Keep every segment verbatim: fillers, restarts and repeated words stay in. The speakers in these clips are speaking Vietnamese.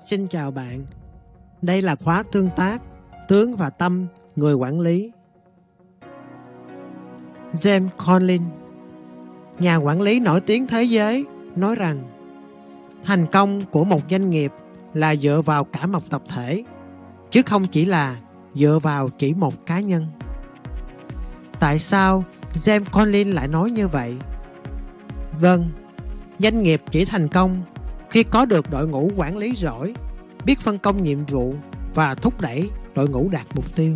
Xin chào bạn. Đây là khóa tương tác tướng và tâm người quản lý. James Conlin, nhà quản lý nổi tiếng thế giới, nói rằng thành công của một doanh nghiệp là dựa vào cả một tập thể, chứ không chỉ là dựa vào chỉ một cá nhân. Tại sao James Conlin lại nói như vậy? Vâng, doanh nghiệp chỉ thành công khi có được đội ngũ quản lý giỏi, biết phân công nhiệm vụ và thúc đẩy đội ngũ đạt mục tiêu.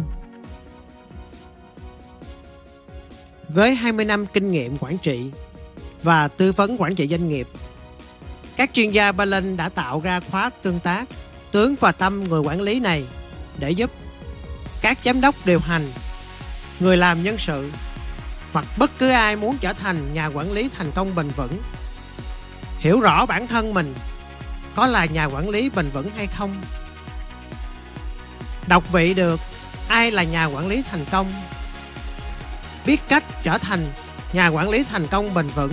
Với hai mươi năm kinh nghiệm quản trị và tư vấn quản trị doanh nghiệp, các chuyên gia Palin đã tạo ra khóa tương tác tướng và tâm người quản lý này để giúp các giám đốc điều hành, người làm nhân sự hoặc bất cứ ai muốn trở thành nhà quản lý thành công bền vững hiểu rõ bản thân mình có là nhà quản lý bền vững hay không, đọc vị được ai là nhà quản lý thành công, biết cách trở thành nhà quản lý thành công bền vững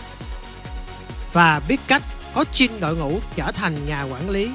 và biết cách coaching đội ngũ trở thành nhà quản lý.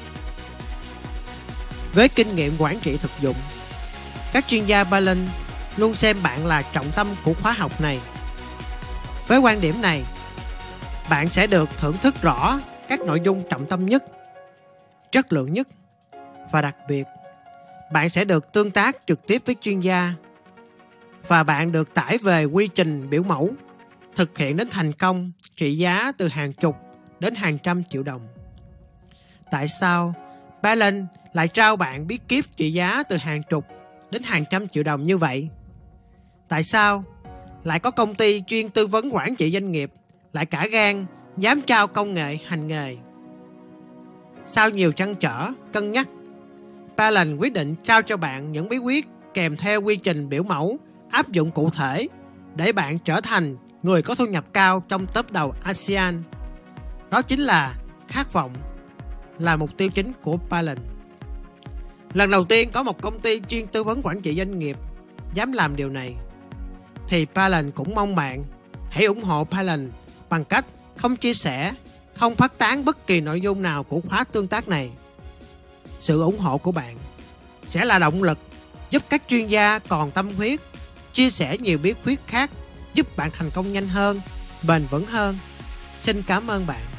Với kinh nghiệm quản trị thực dụng, các chuyên gia Palin luôn xem bạn là trọng tâm của khóa học này. Với quan điểm này, bạn sẽ được thưởng thức rõ các nội dung trọng tâm nhất, chất lượng nhất và đặc biệt, bạn sẽ được tương tác trực tiếp với chuyên gia và bạn được tải về quy trình biểu mẫu thực hiện đến thành công trị giá từ hàng chục đến hàng trăm triệu đồng. Tại sao Palin lại trao bạn bí kíp trị giá từ hàng chục đến hàng trăm triệu đồng như vậy? Tại sao lại có công ty chuyên tư vấn quản trị doanh nghiệp lại cả gan dám trao công nghệ hành nghề? Sau nhiều trăn trở, cân nhắc, Palin quyết định trao cho bạn những bí quyết kèm theo quy trình biểu mẫu áp dụng cụ thể để bạn trở thành người có thu nhập cao trong top đầu a sê an. Đó chính là khát vọng, là mục tiêu chính của Palin. Lần đầu tiên có một công ty chuyên tư vấn quản trị doanh nghiệp dám làm điều này, thì Palin cũng mong bạn hãy ủng hộ Palin bằng cách không chia sẻ, không phát tán bất kỳ nội dung nào của khóa tương tác này. Sự ủng hộ của bạn sẽ là động lực giúp các chuyên gia còn tâm huyết chia sẻ nhiều bí quyết khác giúp bạn thành công nhanh hơn, bền vững hơn. Xin cảm ơn bạn.